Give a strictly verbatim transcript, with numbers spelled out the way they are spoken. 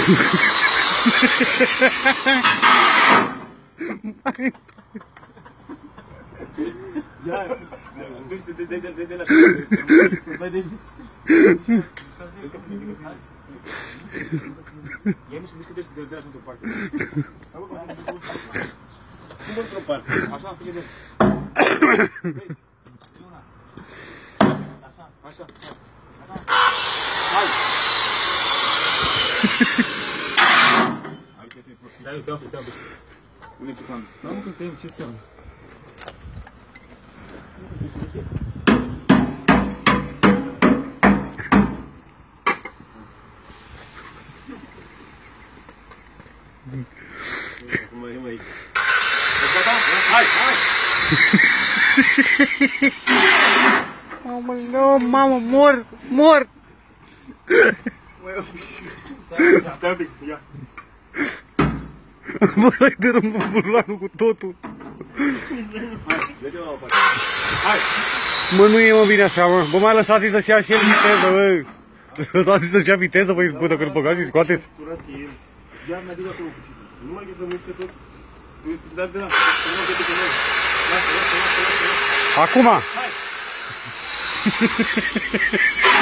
Ia, duci-te de de de de de la mai de. Ia nu se discutește de de într-o parte. Cum într-o parte? Așa, fie de. Așa, așa. Hai. Hai că te-ai făcut. Dai, dai, dai. Unde e picam? Nu, că te-ai ce ți-am. Mai, mai. Hai, hai. Mamă, nu, mamă, mor, mor. Stai un pic, ia. Bă, ai dărâmbat burlanul cu totul. Hai, vedem la o parte. Hai. Mă, nu e mă bine așa, mă. Bă, mai lăsați-i să-și ia și el viteză, bă. Lăsați-i să-și ia viteză, băi, până când băgați și scoateți. Ia, mi-a dus acolo. Nu mai gândă mult pe tot. Dar de la, Acum! hai!